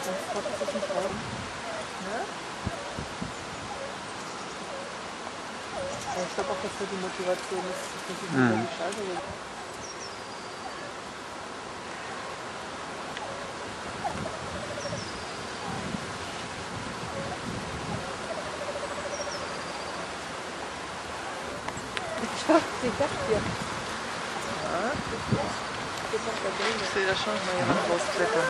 Ich glaube, das ist nicht Augen. Ja? Ich glaube auch, dass das die Motivation ist, dass ich über die Scheibe will. Ich sag dir. Ja, ich sehe das schon, mal jemand rausklettern.